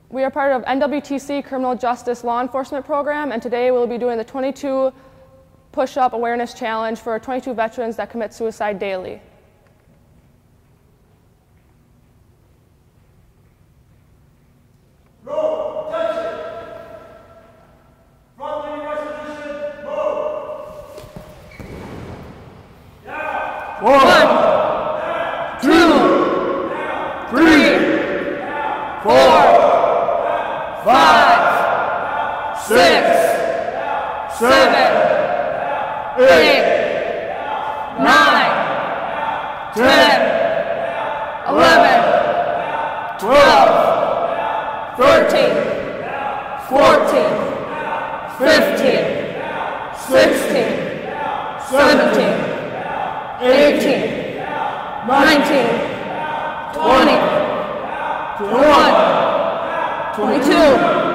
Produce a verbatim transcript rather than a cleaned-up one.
We are part of N W T C Criminal Justice Law Enforcement Program, and today we'll be doing the twenty-two push-up awareness challenge for twenty-two veterans that commit suicide daily. Roll, attention. Front leaning right position, move. Down. One, Down. two, Down. three, Down. four, Down. five, six, seven, eight, nine, ten, eleven, twelve, thirteen, fourteen, fifteen, sixteen, seventeen, eighteen, nineteen, twenty, twenty-one, twenty-two,